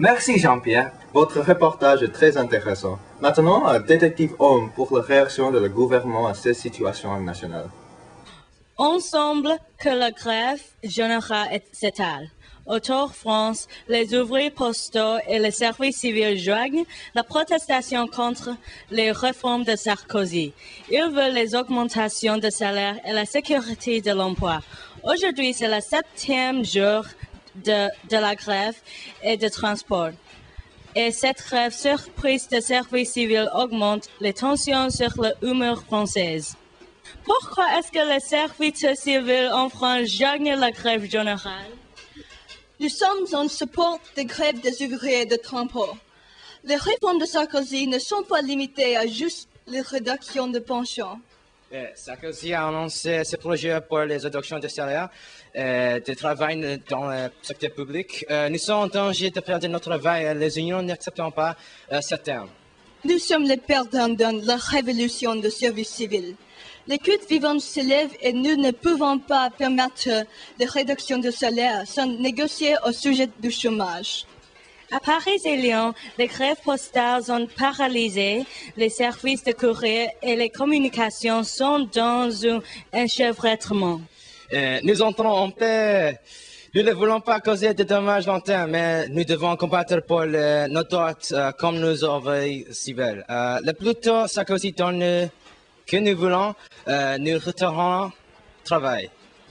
Merci Jean-Pierre. Votre reportage est très intéressant. Maintenant, détective Homme pour la réaction de le gouvernement à cette situation nationale. On semble que la grève générale s'étale. Autour France, les ouvriers postaux et les services civils joignent la protestation contre les réformes de Sarkozy. Ils veulent les augmentations de salaire et la sécurité de l'emploi. Aujourd'hui, c'est le 7e jour de la grève et de transport. Et cette grève surprise de services civils augmente les tensions sur l'humeur française. Pourquoi est-ce que les services civils en France joignent la grève générale? Nous sommes en support des grèves des ouvriers de transport. Les réformes de Sarkozy ne sont pas limitées à juste les réductions de pensions. Sarkozy a annoncé ses projets pour les réductions de salaire de travail dans le secteur public. Nous sommes en danger de perdre notre travail et les unions n'acceptent pas ce terme. Nous sommes les perdants dans la révolution du service civil. Les coûts vivants s'élèvent et nous ne pouvons pas permettre des réductions de salaire sans négocier au sujet du chômage. À Paris et Lyon, les grèves postales sont paralysées, les services de courrier et les communications sont dans un enchevêtrement. Nous entrons en paix. Nous ne voulons pas causer de dommages long terme, mais nous devons combattre pour nos droits comme nos ouvriers civils. Le plus tôt Sarkozy donne que nous voulons, nous retournons au travail.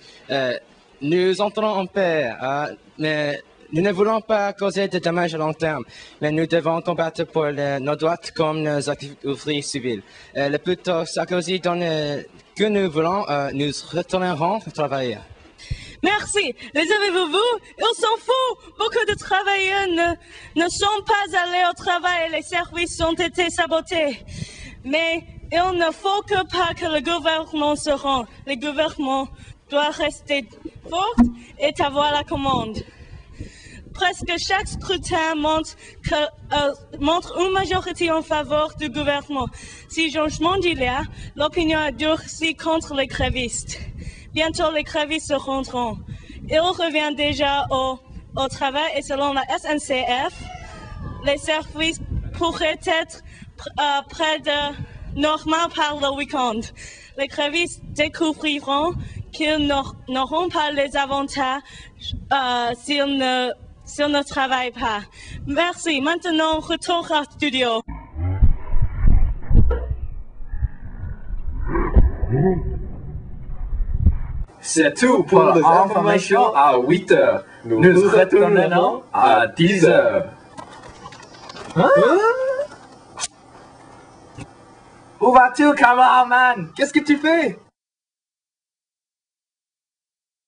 Nous entrons en paix, mais nous ne voulons pas causer de dommages à long terme, mais nous devons combattre pour nos droits comme nos ouvriers civils. Le plus tôt Sarkozy donne que nous voulons, nous retournerons travailler. Merci. Les avez-vous vu? Ils s'en foutent. Beaucoup de travailleurs ne sont pas allés au travail et les services ont été sabotés. Mais il ne faut pas que le gouvernement se rende. Le gouvernement doit rester fort et avoir la commande. Presque chaque scrutin montre une majorité en faveur du gouvernement. Si changement il y a, l'opinion a durci contre les grévistes. Bientôt, les grévistes se rendront. Ils reviennent déjà au travail et selon la SNCF, les services pourraient être près de normal par le week-end. Les grévistes découvriront qu'ils n'auront pas les avantages s'ils ne travaillent pas. Merci. Maintenant, retour au studio. C'est tout pour l'information à 8 heures. Nous retournons à 10 heures. Hein? Où vas-tu, cameraman? Qu'est-ce que tu fais?